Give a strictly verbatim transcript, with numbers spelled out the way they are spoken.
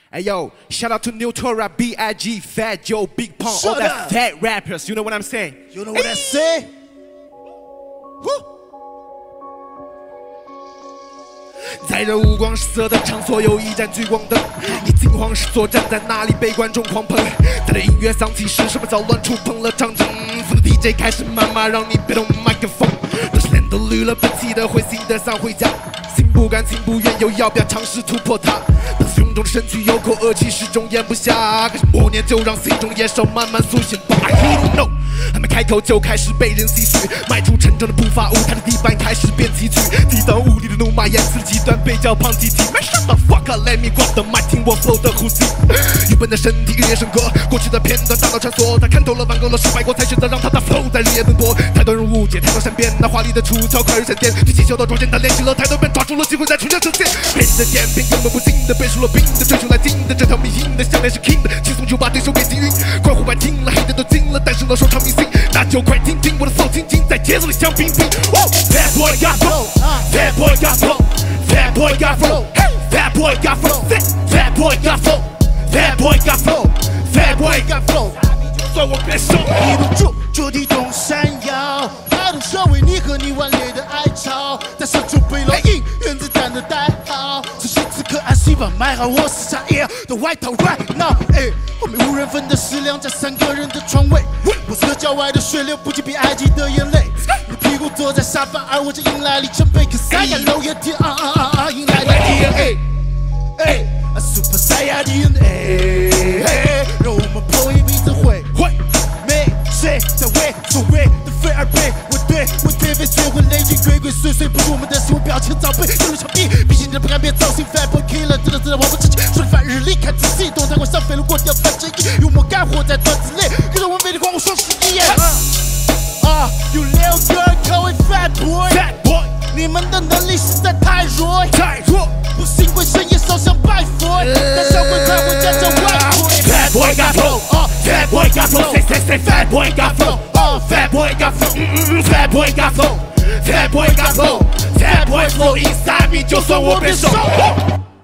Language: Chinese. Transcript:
Hey yo, shout out to Newtora, B I G, Fat Joe, Big Pong, all that fat rappers. You know what I'm saying? You know what I say? Woo! 在这五光十色的场所有一盏聚光灯，你惊慌失措站在那里被观众狂喷。在这音乐响起时手忙脚乱触碰了唱针，愤怒 D J 开始谩骂让你别动麦克风，当时脸都绿了被气得灰心地想回家，心不甘情不愿犹豫要不要尝试突破它。伴随臃肿的身躯有口恶气始终咽不下，开始默念就让心中的野兽慢慢苏醒吧。You don't know， 还没开口就开始被人唏嘘，迈出沉重的步伐，舞台的地板开始变崎岖，抵挡无理的怒骂，言辞的极端被叫胖T T。Man shut the fuck up， let me grab the mic， 听我flow的呼吸。愚笨的身体日夜笙歌，过去的片段大脑穿梭，他看透了玩够了失败过才选择，让他的flow在日夜奔波。太多人误解太多善变，那华丽的出鞘快如闪电，对技巧的拙见他练习了太多遍，抓住了机会在唇枪舌剑。别人的点评根本不信的，憋出了病的，追求来劲的，这条迷信的项链是 king 的，轻松就把对手给击晕。快活快听了，黑的都惊了，诞生了说唱明星，那就快听听我的 flow， 轻轻在节奏里香槟槟。Fat boy got flow， Fat boy got flow，Fat boy got flow，Fat boy got flow，Fat boy got flow，Fat boy got flow，Fat boy got flow， 算我变瘦。 一路住就地动山摇，大动社为你和你顽劣的哀嚎，带上准备了应原子弹的代号。此时此刻安心吧，买好我是茶叶的外套 right now， 哎，后面五人份的食量加三个人的床位，我是个郊外的水流，不仅比埃及的眼泪。你屁股坐在沙发，而我这迎来里程碑，可赛亚楼也听啊啊啊啊，迎来的 D N A， 哎。Super Saiyan D N A， 让我们破译名字会会没谁在为所谓的非而被我对我特别学会累积鬼鬼祟祟，不是我们的行为表情早被丢入墙壁，毕竟人不敢变造型 Fat Boy Killer， 真的真的我们自己说的反日历，看仔细动态会像飞路过掉反正一，幽默干活在段子内，跟着我魅力光我双十一。啊，有六个人可谓 Fat Boy， Fat Boy， 你们的能力实在太弱， 太弱。 不幸亏深夜烧香拜佛，但小鬼快回家叫外婆。 Fat boy got flow，Fat boy got flow，say say say Fat boy got flow，Fat boy got flow， 嗯嗯嗯 ，Fat boy got flow，Fat boy got flow，Fat boy flow inside me， 就算我变瘦。